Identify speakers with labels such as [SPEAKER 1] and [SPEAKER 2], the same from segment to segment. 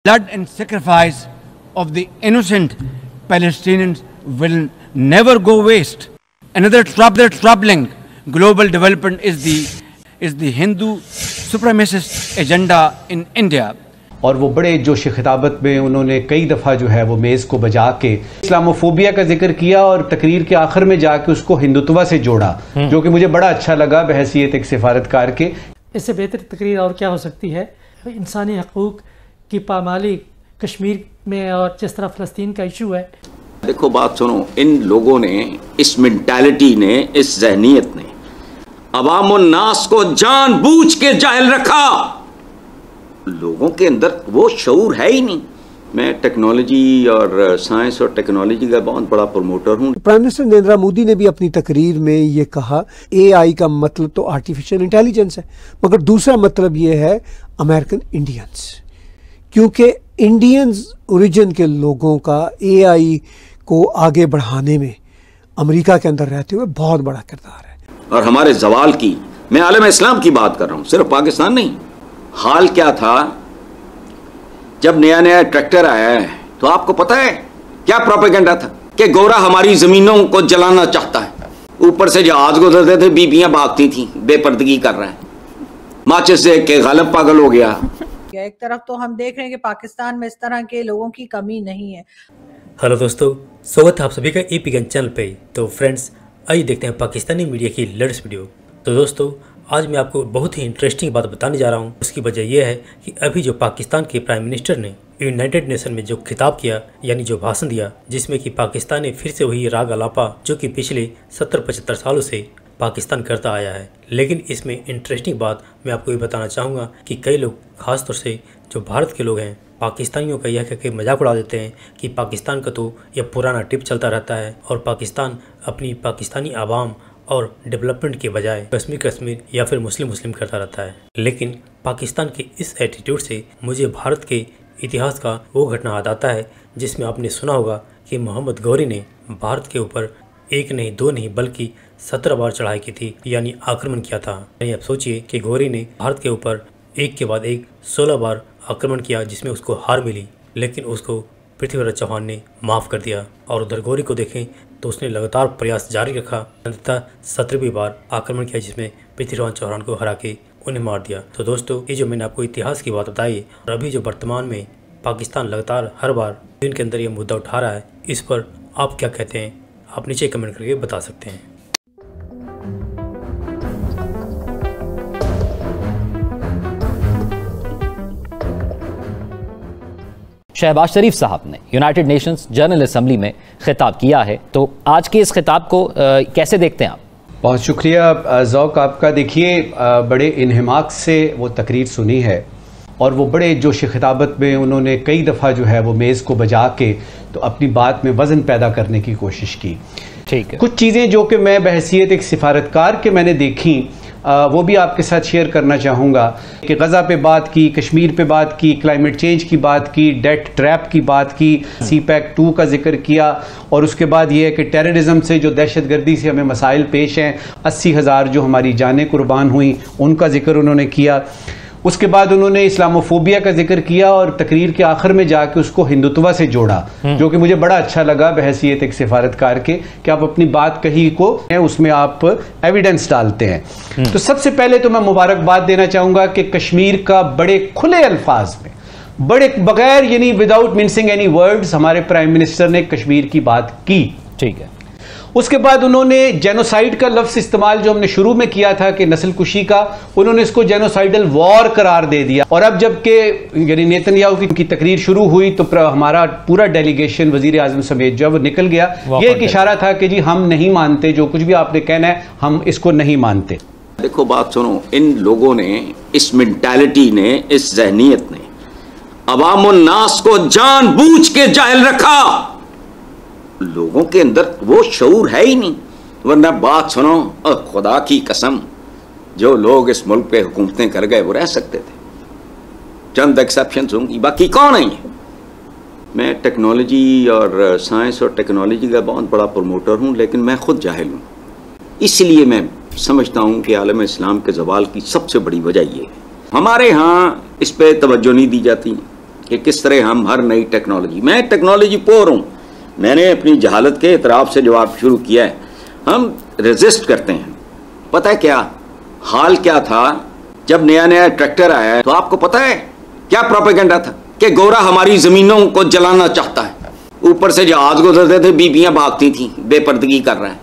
[SPEAKER 1] blood and sacrifice of the innocent Palestinians will never go waste. Another troubling global development is the Hindu supremacist agenda in India.
[SPEAKER 2] और वो बड़े जोश खिताबत में उन्होंने कई दफ़ा जो है वो मेज़ को बजा के इस्लामोफोबिया का जिक्र किया और तकरीर के आखिर में जाके उसको हिंदुत्व से जोड़ा, जो कि मुझे बड़ा अच्छा लगा बहैसियत एक सिफारतकार के।
[SPEAKER 3] इससे बेहतर तकरीर और क्या हो सकती है? इंसानी हकूक़ की पामाली कश्मीर में और जिस तरह फ़लस्तीन का इशू है।
[SPEAKER 4] देखो बात सुनो, इन लोगों ने, इस मेंटालिटी ने, इस जहनीत ने अवामुन्नास को जानबूझ के जाहिल रखा। लोगों के अंदर वो शऊर है ही नहीं। मैं टेक्नोलॉजी और साइंस और टेक्नोलॉजी का बहुत बड़ा प्रमोटर हूँ।
[SPEAKER 5] प्राइम मिनिस्टर नरेंद्र मोदी ने भी अपनी तकरीर में ये कहा, AI का मतलब तो आर्टिफिशियल इंटेलिजेंस है, मगर दूसरा मतलब ये है अमेरिकन इंडियंस, क्योंकि इंडियंस ओरिजिन के लोगों का AI को आगे बढ़ाने में अमेरिका के अंदर रहते हुए बहुत बड़ा किरदार है।
[SPEAKER 4] और हमारे जवाल की, मैं आलम इस्लाम की बात कर रहा हूँ, सिर्फ पाकिस्तान नहीं। हाल क्या था जब नया नया ट्रैक्टर आया है, तो आपको पता है क्या प्रोपेगेंडा था कि गोरा हमारी जमीनों को जलाना चाहता है। ऊपर से जहाज गुजरते थे, बीबियां भागती थी, बेपर्दगी कर रहा है। माचिस देख के गालिब पागल हो गया।
[SPEAKER 6] एक तरफ तो हम देख रहे हैं कि पाकिस्तान में इस तरह के लोगों की कमी नहीं है।
[SPEAKER 7] हेलो दोस्तों, स्वागत है आप सभी का AP गन चैनल पे। तो फ्रेंड्स, आइए देखते हैं पाकिस्तानी मीडिया की लेटेस्ट वीडियो। तो दोस्तों, आज मैं आपको बहुत ही इंटरेस्टिंग बात बताने जा रहा हूँ। उसकी वजह यह है कि अभी जो पाकिस्तान के प्राइम मिनिस्टर ने यूनाइटेड नेशन में जो खिताब किया, यानी जो भाषण दिया, जिसमें कि पाकिस्तान ने फिर से वही राग अलापा जो कि पिछले 70-75 सालों से पाकिस्तान करता आया है। लेकिन इसमें इंटरेस्टिंग बात मैं आपको ये बताना चाहूँगा कि कई लोग, खासतौर से जो भारत के लोग हैं, पाकिस्तानियों का यह कहकर मजाक उड़ा देते हैं कि पाकिस्तान का तो यह पुराना टिप चलता रहता है और पाकिस्तान अपनी पाकिस्तानी आवाम और डेवलपमेंट के बजाय कश्मीर या फिर मुस्लिम करता रहता है। लेकिन पाकिस्तान के इस एटीट्यूड से मुझे भारत के इतिहास का वो घटना याद आता है जिसमें आपने सुना होगा कि मोहम्मद गौरी ने भारत के ऊपर 1 नहीं 2 नहीं बल्कि 17 बार चढ़ाई की थी, यानी आक्रमण किया था। यानी आप सोचिए कि गौरी ने भारत के ऊपर एक के बाद एक 16 बार आक्रमण किया, जिसमें उसको हार मिली, लेकिन उसको पृथ्वीराज चौहान ने माफ़ कर दिया। और उधर गौरी को देखें तो उसने लगातार प्रयास जारी रखा, अंततः 17वीं बार आक्रमण किया, जिसमें पृथ्वीराज चौहान को हरा के उन्हें मार दिया। तो दोस्तों, ये जो मैंने आपको इतिहास की बात बताई और अभी जो वर्तमान में पाकिस्तान लगातार हर बार इनके अंदर ये मुद्दा उठा रहा है, इस पर आप क्या कहते हैं? आप नीचे कमेंट करके बता सकते हैं।
[SPEAKER 8] शहबाज शरीफ साहब ने यूनाइटेड नेशंस जनरल असेंबली में खिताब किया है, तो आज के इस खिताब को कैसे देखते हैं आप?
[SPEAKER 2] बहुत शुक्रिया ज़ौक आपका। देखिए, बड़े इन्हिमाक से वो तकरीर सुनी है और वो बड़े जोश खिताबत में उन्होंने कई दफ़ा जो है वो मेज़ को बजा के तो अपनी बात में वज़न पैदा करने की कोशिश की।
[SPEAKER 8] ठीक है,
[SPEAKER 2] कुछ चीज़ें जो कि मैं बहैसियत एक सिफारतकार के मैंने देखी, वो भी आपके साथ शेयर करना चाहूँगा। कि गज़ा पे बात की, कश्मीर पे बात की, क्लाइमेट चेंज की बात की, डेट ट्रैप की बात की, CPEC 2 का जिक्र किया, और उसके बाद ये है कि टेररिज्म से, जो दहशतगर्दी से हमें मसाइल पेश हैं, 80,000 जो हमारी जानें कुर्बान हुई, उनका जिक्र उन्होंने किया। उसके बाद उन्होंने इस्लामोफोबिया का जिक्र किया और तकरीर के आखिर में जाके उसको हिंदुत्व से जोड़ा, जो कि मुझे बड़ा अच्छा लगा बहैसियत एक सिफारतकार के, कि आप अपनी बात कही को उसमें आप एविडेंस डालते हैं। तो सबसे पहले तो मैं मुबारकबाद देना चाहूँगा कि कश्मीर का बड़े खुले अल्फाज में, बड़े बगैर यानी विदाउट मिन्सिंग एनी वर्ड्स, हमारे प्राइम मिनिस्टर ने कश्मीर की बात की। ठीक है। उसके बाद उन्होंने जेनोसाइड का लफ्ज़ इस्तेमाल जो हमने शुरू में किया था कि नस्ल कुशी का, उन्होंने इसको जेनोसाइडल वॉर करार दे दिया। और अब जबकि यानी नेतन्याहू की तकरीर शुरू हुई तो हमारा पूरा डेलीगेशन वजीर आजम समेत जो वो निकल गया। ये एक इशारा था कि जी हम नहीं मानते, जो कुछ भी आपने कहना है हम इसको नहीं मानते।
[SPEAKER 4] देखो बात सुनो, इन लोगों ने, इस मेंटालिटी ने, इस जहनीत ने अवामुन्नास को जानबूझ के जाहिल रखा। लोगों के अंदर वो शऊर है ही नहीं। वरना बात सुनो, खुदा की कसम, जो लोग इस मुल्क पे हुकूमतें कर गए वो रह सकते थे। चंद एक्सेप्शंस होंगी, बाकी कौन है? मैं टेक्नोलॉजी और साइंस और टेक्नोलॉजी का बहुत बड़ा प्रमोटर हूँ, लेकिन मैं खुद जाहिल हूँ। इसलिए मैं समझता हूँ कि आलम इस्लाम के ज़वाल की सबसे बड़ी वजह ये है, हमारे यहाँ इस पर तवज्जो नहीं दी जाती। कि किस तरह हम हर नई टेक्नोलॉजी, मैं टेक्नोलॉजी पोर हूँ, मैंने अपनी जहालत के इतराफ से जवाब शुरू किया है, हम रेजिस्ट करते हैं। पता है क्या हाल क्या था जब नया नया ट्रैक्टर आया है, तो आपको पता है क्या प्रोपेगेंडा था कि गोरा हमारी जमीनों को जलाना चाहता है। ऊपर से जहाज गुजरते थे, बीबियां भागती थी, बेपर्दगी कर रहा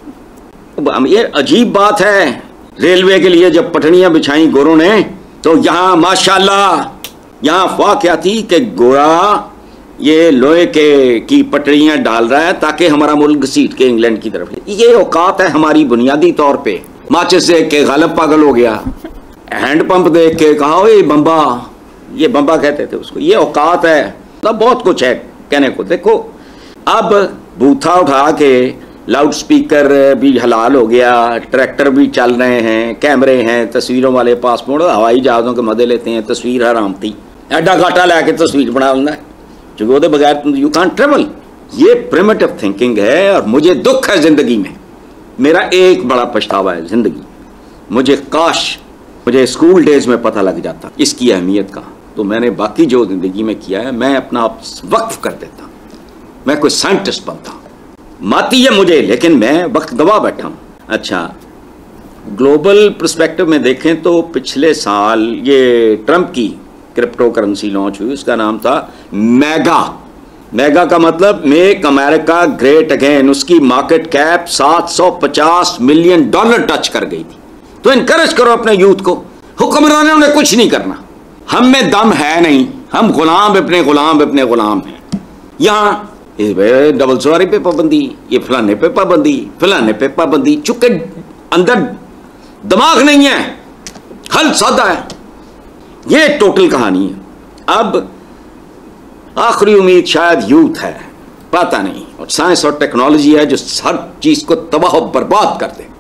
[SPEAKER 4] है। ये अजीब बात है, रेलवे के लिए जब पटड़ियां बिछाई गोरों ने, तो यहां माशाल्लाह यहाँ अफवाह क्या थी कि गोरा ये लोहे के की पटड़ियां डाल रहा है ताकि हमारा मुल्क घसीट के इंग्लैंड की तरफ। ये औकात है हमारी बुनियादी तौर पे। माचिस देख के गालिब पागल हो गया, हैंडपंप देख के कहा ओए बम्बा, ये बम्बा कहते थे उसको, ये औकात है। तो बहुत कुछ है कहने को। देखो अब बूथा उठा के लाउड स्पीकर भी हलाल हो गया, ट्रैक्टर भी चल रहे हैं, कैमरे हैं, तस्वीरों वाले पासपोर्ट, हवाई जहाज़ों के मजे लेते हैं, तस्वीर हराम थी, एडा घाटा लैके तस्वीर बना लेना है क्योंकि वो बगैर यू कांट ट्रेवल। ये प्रिमिटिव थिंकिंग है और मुझे दुख है ज़िंदगी में। मेरा एक बड़ा पछतावा है ज़िंदगी, मुझे काश मुझे स्कूल डेज में पता लग जाता इसकी अहमियत का, तो मैंने बाकी जो ज़िंदगी में किया है मैं अपना आप वक्फ कर देता, मैं कोई साइंटिस्ट बनता। माती है मुझे, लेकिन मैं वक्त गवा बैठा हूँ। अच्छा, ग्लोबल पर्सपेक्टिव में देखें तो पिछले साल ये ट्रंप की क्रिप्टो करेंसी लॉन्च हुई, उसका नाम था मेगा। मेगा का मतलब मेक अमेरिका ग्रेट अगेन। उसकी मार्केट कैप $750 मिलियन टच कर गई थी। तो इनकरेज करो अपने यूथ को, हुक्मरानों ने कुछ नहीं करना, हम में दम है नहीं, हम गुलाम अपने गुलाम हैं। यहाँ डबल सवारी पे पाबंदी, ये फलाने पे पाबंदी, चूंकि अंदर दिमाग नहीं है, हल सादा है। ये टोटल कहानी है। अब आखिरी उम्मीद शायद यूथ है, पता नहीं, और साइंस और टेक्नोलॉजी है जो हर चीज को तबाह बर्बाद कर दे।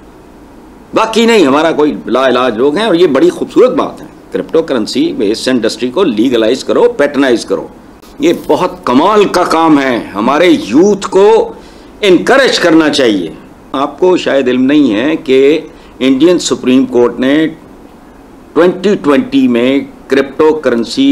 [SPEAKER 4] बाकी नहीं, हमारा कोई लाइलाज लोग हैं। और ये बड़ी खूबसूरत बात है, क्रिप्टो करेंसी बेस्ड इंडस्ट्री को लीगलाइज करो, पैटर्नाइज करो, ये बहुत कमाल का काम है। हमारे यूथ को इनकरेज करना चाहिए। आपको शायद इल्म नहीं है कि इंडियन सुप्रीम कोर्ट ने 2020 में क्रिप्टो करेंसी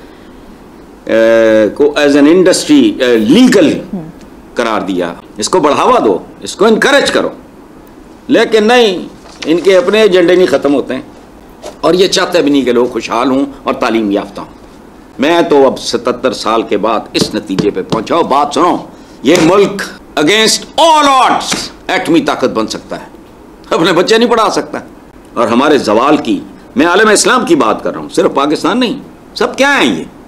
[SPEAKER 4] को एज एन इंडस्ट्री लीगल करार दिया। इसको बढ़ावा दो, इसको इनकरेज करो, लेकिन नहीं, इनके अपने एजेंडे नहीं ख़त्म होते हैं और ये चाहते भी नहीं कि लोग खुशहाल हों और तालीम याफ्ता हों। मैं तो अब 77 साल के बाद इस नतीजे पे पहुंचा हूं। बात सुनो, ये मुल्क अगेंस्ट ऑल ऑड्स एटमी ताकत बन सकता है, अपने बच्चे नहीं पढ़ा सकता। और हमारे जवाल की, मैं आलम इस्लाम की बात कर रहा हूं, सिर्फ पाकिस्तान नहीं, सब क्या है ये